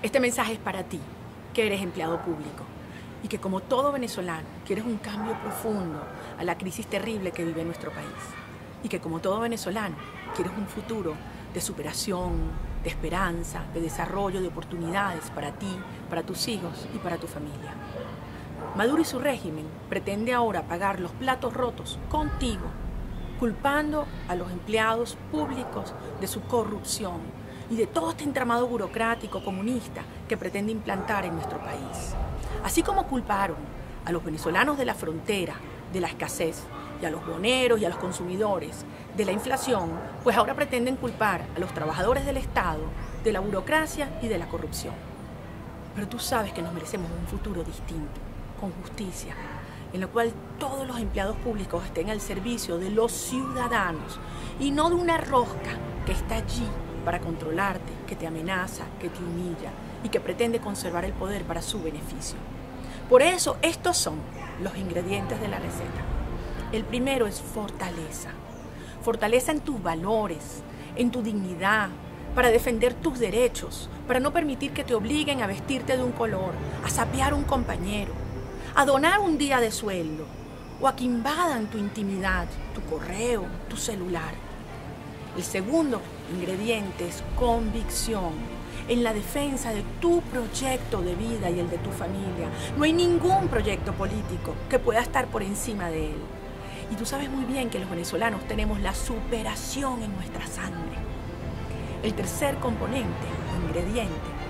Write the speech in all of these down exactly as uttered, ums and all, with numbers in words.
Este mensaje es para ti, que eres empleado público y que como todo venezolano quieres un cambio profundo a la crisis terrible que vive nuestro país. Y que como todo venezolano quieres un futuro de superación, de esperanza, de desarrollo, de oportunidades para ti, para tus hijos y para tu familia. Maduro y su régimen pretende ahora pagar los platos rotos contigo, culpando a los empleados públicos de su corrupción y de todo este entramado burocrático comunista que pretende implantar en nuestro país. Así como culparon a los venezolanos de la frontera de la escasez y a los boneros y a los consumidores de la inflación, pues ahora pretenden culpar a los trabajadores del Estado de la burocracia y de la corrupción. Pero tú sabes que nos merecemos un futuro distinto, con justicia, en lo cual todos los empleados públicos estén al servicio de los ciudadanos y no de una rosca que está allí para controlarte, que te amenaza, que te humilla y que pretende conservar el poder para su beneficio. Por eso, estos son los ingredientes de la receta. El primero es fortaleza. Fortaleza en tus valores, en tu dignidad, para defender tus derechos, para no permitir que te obliguen a vestirte de un color, a sapear a un compañero, a donar un día de sueldo o a que invadan tu intimidad, tu correo, tu celular. El segundo ingrediente es convicción en la defensa de tu proyecto de vida y el de tu familia. No hay ningún proyecto político que pueda estar por encima de él. Y tú sabes muy bien que los venezolanos tenemos la superación en nuestra sangre. El tercer componente o ingrediente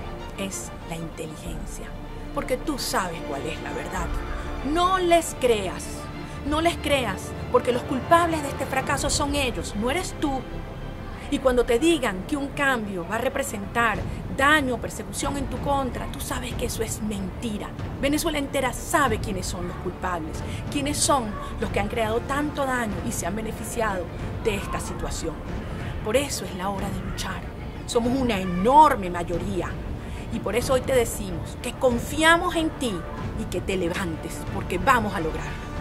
es la inteligencia, porque tú sabes cuál es la verdad. No les creas, no les creas, porque los culpables de este fracaso son ellos, no eres tú. Y cuando te digan que un cambio va a representar daño o persecución en tu contra, tú sabes que eso es mentira. Venezuela entera sabe quiénes son los culpables, quiénes son los que han creado tanto daño y se han beneficiado de esta situación. Por eso es la hora de luchar. Somos una enorme mayoría y por eso hoy te decimos que confiamos en ti y que te levantes, porque vamos a lograrlo.